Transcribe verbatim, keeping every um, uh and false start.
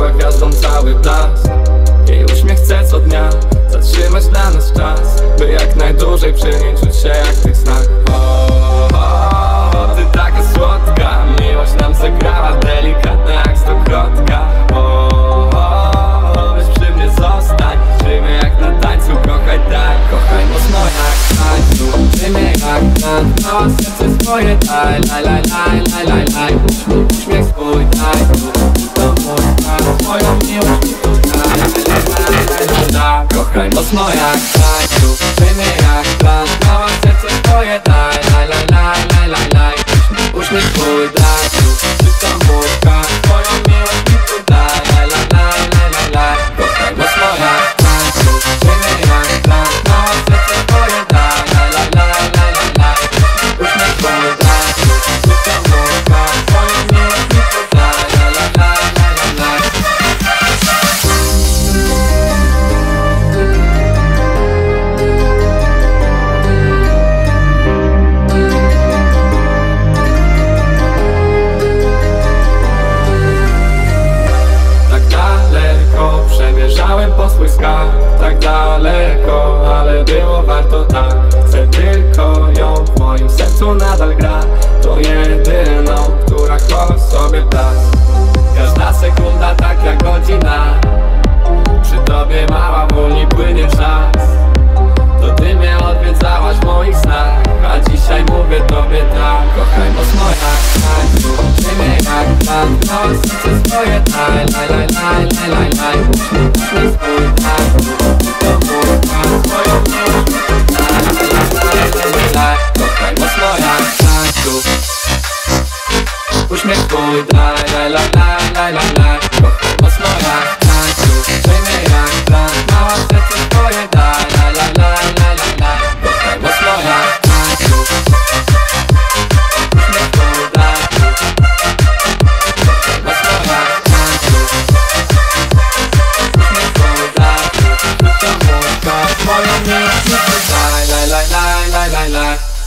była gwiazdą cały blask. Jej uśmiech chce co dnia zatrzymać dla nas czas, by jak najdłużej przy niej czuć się jak w tych snach. O, o, o, ty taka słodka, miłość nam zagrała, delikatna jak stokrotka. O, o, o, weź przy mnie zostań, żyjmy jak na tańcu, kochaj tak, kochaj mocno jak tańcu. Żyjmy jak tańcu, całe serce swoje daj, laj, laj, laj, laj, laj, laj. Uśmiech swój daj, tu, to mój tak, swoją miłość mi tu daj, laj, laj, laj, laj, laj. Kochaj mocno jak tańcu, żyjmy jak tańcu, całe serce swoje daj, laj, laj, laj, laj, laj, laj. Uśmiech swój daj, tu, to mój tak, swoją miłość mi tu daj, laj, laj, laj, laj, laj, laj. Kochaj mocno jak tańcu, żyjmy jak tańcu, całe serce swoje daj, laj, laj, laj, laj, laj, laj. Uśmiech swój daj, tu, to mój tak, swoją miłość mi tu daj, laj, laj, laj, laj, laj, laj. Przemierzałem po swój skarb, tak daleko, ale było warto tak. Chcę tylko ją, w moim sercu nadal gra. To jedyną, która kocha sobie blask. Każda sekunda tak jak godzina, przy tobie mała wolniej płynie czas. To ty mnie odwiedzałaś w moich snach, a dzisiaj mówię tobie tak. Kochaj mocno jak tańcu, żyjmy jak tańcu, całe serce swoje daj, laj, laj, laj, laj, laj, laj. Uśmiech swój tańcu, to mój tak, swoją miłość mi tu daj, laj, laj, laj, laj, laj. Kochaj mocno jak tańcu, uśmiech swój daj, laj, laj, laj, laj, laj, laj. Kochaj mocno jak tańcu, żyjmy jak tańcu, całe serce swoje daj, laj, laj, laj, laj, laj, laj. Kochaj mocno jak tańcu, uśmiech swój daj, kochaj mocno jak tańcu, uśmiech swój daj, to mój tak, moją miłość mi tu daj, laj, laj, laj, laj, laj, laj.